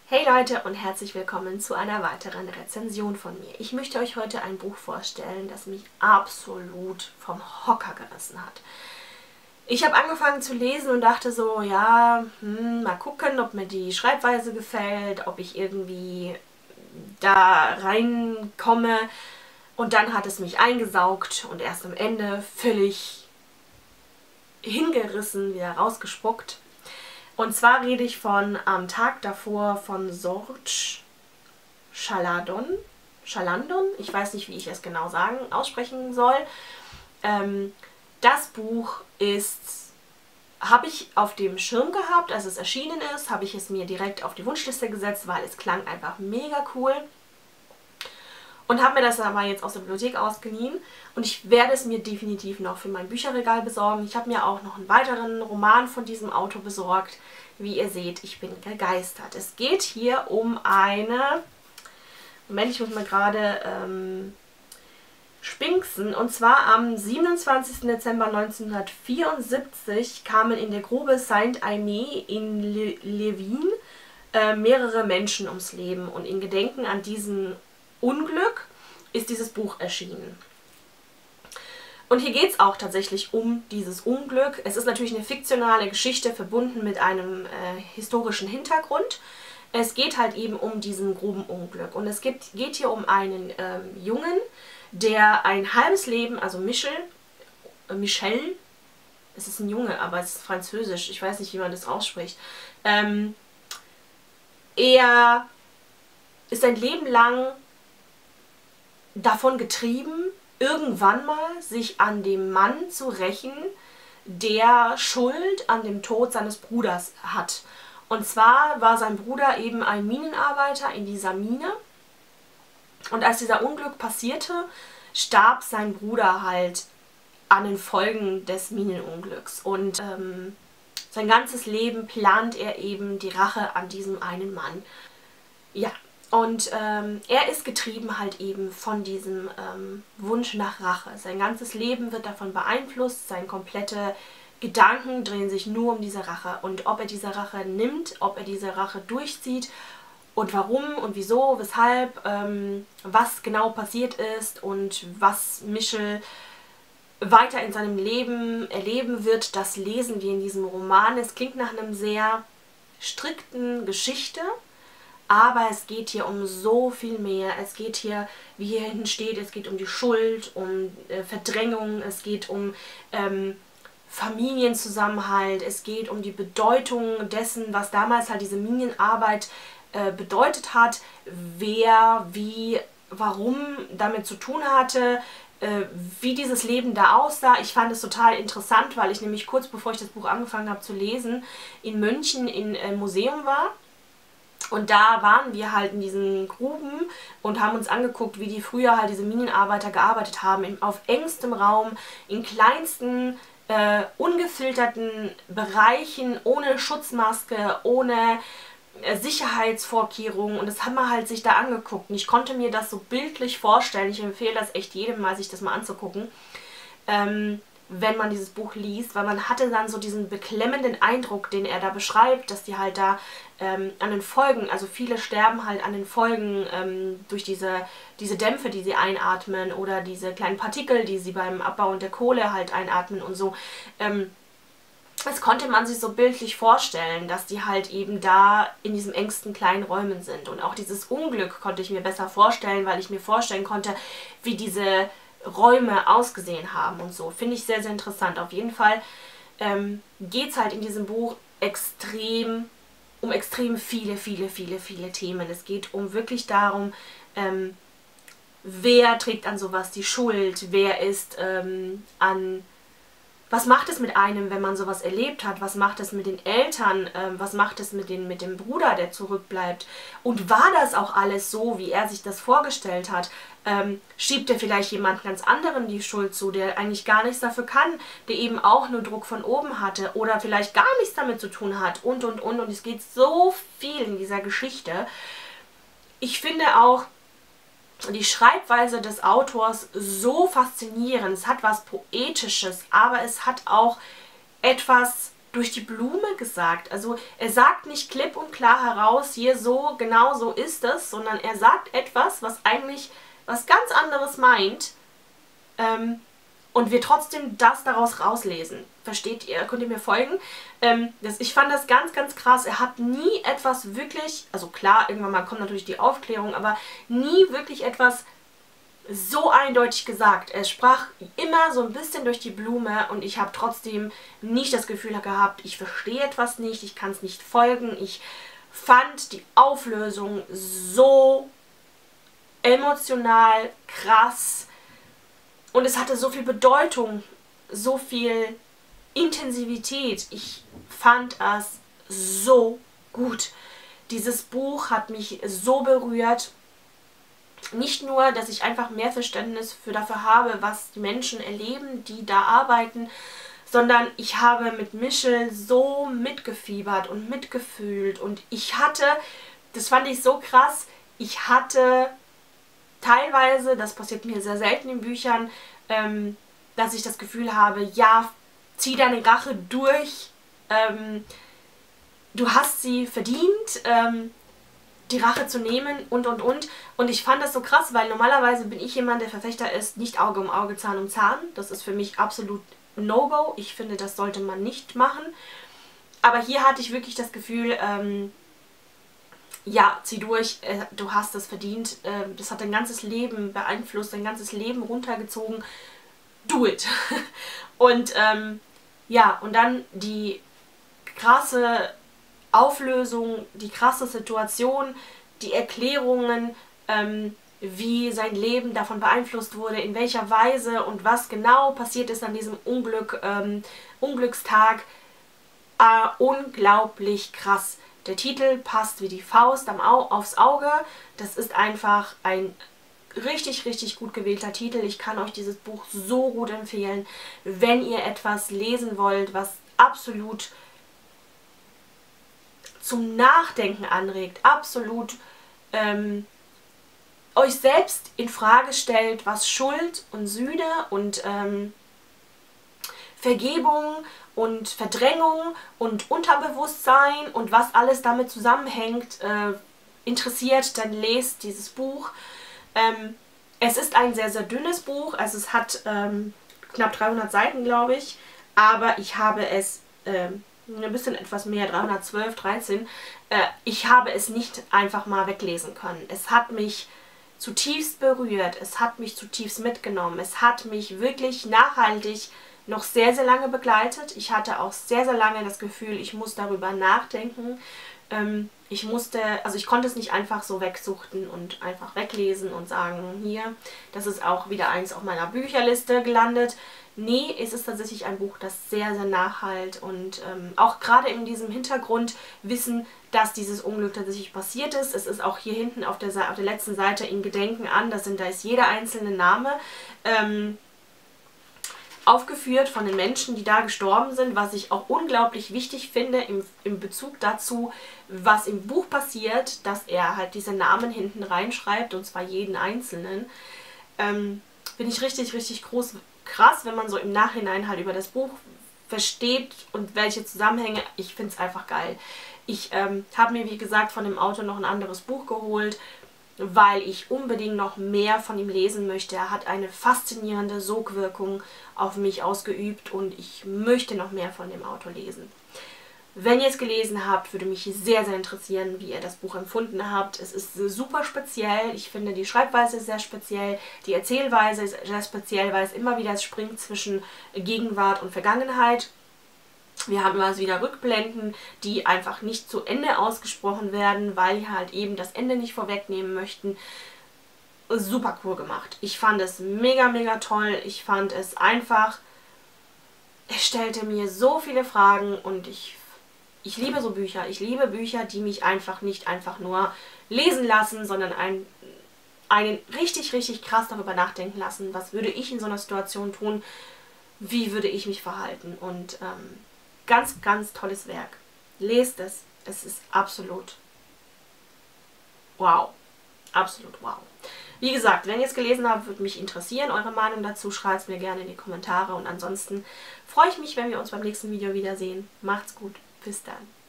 Hey Leute und herzlich willkommen zu einer weiteren Rezension von mir. Ich möchte euch heute ein Buch vorstellen, das mich absolut vom Hocker gerissen hat. Ich habe angefangen zu lesen und dachte so, ja, mal gucken, ob mir die Schreibweise gefällt, ob ich irgendwie da reinkomme. Und dann hat es mich eingesaugt und erst am Ende völlig hingerissen, wieder rausgespuckt. Und zwar rede ich von Am Tag davor von George Chalandon. Ich weiß nicht, wie ich es genau aussprechen soll. Das Buch habe ich auf dem Schirm gehabt, als es erschienen ist, habe ich es mir direkt auf die Wunschliste gesetzt, weil es klang einfach mega cool. Und habe mir das aber jetzt aus der Bibliothek ausgeliehen und ich werde es mir definitiv noch für mein Bücherregal besorgen. Ich habe mir auch noch einen weiteren Roman von diesem Autor besorgt. Wie ihr seht, ich bin begeistert. Es geht hier um eine... Moment, ich muss mal gerade spinksen. Und zwar am 27. Dezember 1974 kamen in der Grube Saint-Aimé in Levin mehrere Menschen ums Leben. Und in Gedenken an diesen Unglück ist dieses Buch erschienen. Und hier geht es auch tatsächlich um dieses Unglück. Es ist natürlich eine fiktionale Geschichte, verbunden mit einem historischen Hintergrund. Es geht halt eben um diesen Grubenunglück. Und es geht hier um einen Jungen, der ein halbes Leben, also Michel, es ist ein Junge, aber es ist französisch, ich weiß nicht, wie man das ausspricht. Er ist ein Leben lang davon getrieben, irgendwann mal sich an dem Mann zu rächen, der Schuld an dem Tod seines Bruders hat. Und zwar war sein Bruder eben ein Minenarbeiter in dieser Mine. Und als dieser Unglück passierte, starb sein Bruder halt an den Folgen des Minenunglücks. Und sein ganzes Leben plant er eben die Rache an diesem einen Mann. Ja. Und er ist getrieben halt eben von diesem Wunsch nach Rache. Sein ganzes Leben wird davon beeinflusst, seine komplette Gedanken drehen sich nur um diese Rache. Und ob er diese Rache nimmt, ob er diese Rache durchzieht und warum und wieso, weshalb, was genau passiert ist und was Michel weiter in seinem Leben erleben wird, das lesen wir in diesem Roman. Es klingt nach einer sehr strikten Geschichte. Aber es geht hier um so viel mehr. Es geht hier, wie hier hinten steht, es geht um die Schuld, um Verdrängung, es geht um Familienzusammenhalt, es geht um die Bedeutung dessen, was damals halt diese Minenarbeit bedeutet hat, wer, wie, warum damit zu tun hatte, wie dieses Leben da aussah. Ich fand es total interessant, weil ich nämlich kurz bevor ich das Buch angefangen habe zu lesen, in München im Museum war. Und da waren wir halt in diesen Gruben und haben uns angeguckt, wie die früher halt diese Minenarbeiter gearbeitet haben, auf engstem Raum, in kleinsten, ungefilterten Bereichen, ohne Schutzmaske, ohne Sicherheitsvorkehrungen. Und das haben wir halt sich da angeguckt. Und ich konnte mir das so bildlich vorstellen. Ich empfehle das echt jedem mal, sich das mal anzugucken. Wenn man dieses Buch liest, weil man hatte dann so diesen beklemmenden Eindruck, den er da beschreibt, dass die halt da an den Folgen, also viele sterben halt an den Folgen durch diese Dämpfe, die sie einatmen oder diese kleinen Partikel, die sie beim Abbau der Kohle halt einatmen und so. Das konnte man sich so bildlich vorstellen, dass die halt eben da in diesen engsten kleinen Räumen sind. Und auch dieses Unglück konnte ich mir besser vorstellen, weil ich mir vorstellen konnte, wie diese Räume ausgesehen haben und so. Finde ich sehr, sehr interessant. Auf jeden Fall geht es halt in diesem Buch um extrem viele Themen. Es geht wirklich darum, wer trägt an sowas die Schuld, wer ist was macht es mit einem, wenn man sowas erlebt hat? Was macht es mit den Eltern? Was macht es mit dem Bruder, der zurückbleibt? Und war das auch alles so, wie er sich das vorgestellt hat? Schiebt er vielleicht jemand ganz anderem die Schuld zu, der eigentlich gar nichts dafür kann, der eben auch nur Druck von oben hatte oder vielleicht gar nichts damit zu tun hat und. Und es geht so viel in dieser Geschichte. Ich finde auch die Schreibweise des Autors so faszinierend. Es hat was Poetisches, aber es hat auch etwas durch die Blume gesagt. Also er sagt nicht klipp und klar heraus, hier so, genau so ist es, sondern er sagt etwas, was eigentlich was ganz anderes meint, und wir trotzdem das daraus rauslesen. Versteht ihr? Könnt ihr mir folgen? Ich fand das ganz, ganz krass. Er hat nie etwas wirklich, also klar, irgendwann mal kommt natürlich die Aufklärung, aber nie wirklich etwas so eindeutig gesagt. Er sprach immer so ein bisschen durch die Blume und ich habe trotzdem nicht das Gefühl gehabt, ich verstehe etwas nicht, ich kann es nicht folgen. Ich fand die Auflösung so emotional, krass und es hatte so viel Bedeutung, so viel Intensivität. Ich fand es so gut. Dieses Buch hat mich so berührt. Nicht nur, dass ich einfach mehr Verständnis dafür habe, was die Menschen erleben, die da arbeiten, sondern ich habe mit Michel so mitgefiebert und mitgefühlt. Und ich hatte, das fand ich so krass, ich hatte teilweise, das passiert mir sehr selten in Büchern, dass ich das Gefühl habe, ja, zieh deine Rache durch, du hast sie verdient, die Rache zu nehmen und. Und ich fand das so krass, weil normalerweise bin ich jemand, der Verfechter ist, nicht Auge um Auge, Zahn um Zahn. Das ist für mich absolut No-Go. Ich finde, das sollte man nicht machen. Aber hier hatte ich wirklich das Gefühl, ja, zieh durch, du hast es verdient. Das hat dein ganzes Leben beeinflusst, dein ganzes Leben runtergezogen. Do it. Und ja, und dann die krasse Auflösung, die krasse Situation, die Erklärungen, wie sein Leben davon beeinflusst wurde, in welcher Weise und was genau passiert ist an diesem Unglückstag. Unglaublich krass. Der Titel passt wie die Faust aufs Auge. Das ist einfach ein richtig, richtig gut gewählter Titel. Ich kann euch dieses Buch so gut empfehlen, wenn ihr etwas lesen wollt, was absolut zum Nachdenken anregt, absolut euch selbst in Frage stellt, was Schuld und Sühne und Vergebung und Verdrängung und Unterbewusstsein und was alles damit zusammenhängt, interessiert, dann lest dieses Buch. Es ist ein sehr, sehr dünnes Buch, also es hat knapp 300 Seiten, glaube ich, aber ich habe es ein bisschen etwas mehr, 312, 13, ich habe es nicht einfach mal weglesen können. Es hat mich zutiefst berührt, es hat mich zutiefst mitgenommen, es hat mich wirklich nachhaltig noch sehr, sehr lange begleitet. Ich hatte auch sehr, sehr lange das Gefühl, ich muss darüber nachdenken. Ich konnte es nicht einfach so wegsuchten und einfach weglesen und sagen, hier, das ist auch wieder eins auf meiner Bücherliste gelandet. Nee, es ist tatsächlich ein Buch, das sehr, sehr nachhalt und auch gerade in diesem Hintergrund wissen, dass dieses Unglück tatsächlich passiert ist. Es ist auch hier hinten auf der letzten Seite in Gedenken an, da ist jeder einzelne Name aufgeführt von den Menschen, die da gestorben sind, was ich auch unglaublich wichtig finde im Bezug dazu, was im Buch passiert, dass er halt diese Namen hinten reinschreibt, und zwar jeden einzelnen. Finde ich richtig, richtig krass, wenn man so im Nachhinein halt über das Buch versteht und welche Zusammenhänge. Ich finde es einfach geil. Ich habe mir, wie gesagt, von dem Autor noch ein anderes Buch geholt, weil ich unbedingt noch mehr von ihm lesen möchte. Er hat eine faszinierende Sogwirkung auf mich ausgeübt und ich möchte noch mehr von dem Autor lesen. Wenn ihr es gelesen habt, würde mich sehr, sehr interessieren, wie ihr das Buch empfunden habt. Es ist super speziell. Ich finde, die Schreibweise ist sehr speziell. Die Erzählweise ist sehr speziell, weil es immer wieder springt zwischen Gegenwart und Vergangenheit. Wir haben immer wieder Rückblenden, die einfach nicht zu Ende ausgesprochen werden, weil wir halt eben das Ende nicht vorwegnehmen möchten. Super cool gemacht. Ich fand es mega, mega toll. Ich fand es einfach, es stellte mir so viele Fragen und ich liebe so Bücher. Ich liebe Bücher, die mich einfach nicht einfach nur lesen lassen, sondern einen richtig, richtig krass darüber nachdenken lassen. Was würde ich in so einer Situation tun? Wie würde ich mich verhalten? Und ganz, ganz tolles Werk. Lest es. Es ist absolut wow. Absolut wow. Wie gesagt, wenn ihr es gelesen habt, würde mich interessieren. Eure Meinung dazu schreibt es mir gerne in die Kommentare. Und ansonsten freue ich mich, wenn wir uns beim nächsten Video wiedersehen. Macht's gut. Bis dann.